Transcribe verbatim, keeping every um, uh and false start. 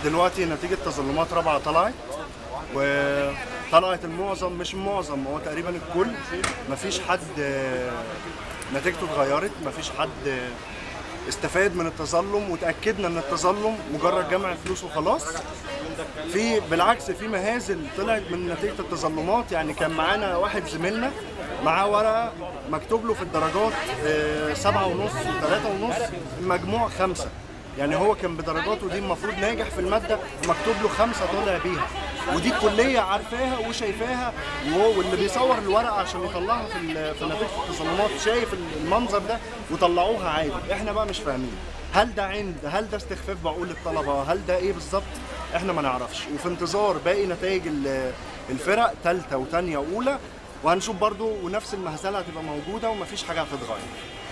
دلوقتي نتيجة تظلمات رابعة طلعت، وطلعت المعظم، مش المعظم، هو تقريبا الكل. مفيش حد نتيجته اتغيرت، مفيش حد استفاد من التظلم، وتأكدنا ان التظلم مجرد جمع فلوس وخلاص. في بالعكس في مهازل طلعت من نتيجة التظلمات. يعني كان معانا واحد زميلنا معاه ورقة مكتوب له في الدرجات سبعة ونص وثلاثة ونص، المجموع خمسة. يعني هو كان بدرجاته دي المفروض ناجح في المادة، مكتوب له خمسة طالع بيها، ودي الكلية عارفاها وشايفاها، واللي بيصور الورقة عشان يطلعها في في نتيجة التظلمات شايف المنظر ده وطلعوها عادي. احنا بقى مش فاهمين هل ده عند، هل ده استخفاف بعقول الطلبة، هل ده ايه بالظبط؟ احنا ما نعرفش، وفي انتظار باقي نتائج الفرق ثالثة وثانية وأولى، وهنشوف برضو، ونفس المهزلة هتبقى موجودة ومفيش حاجة هتتغير.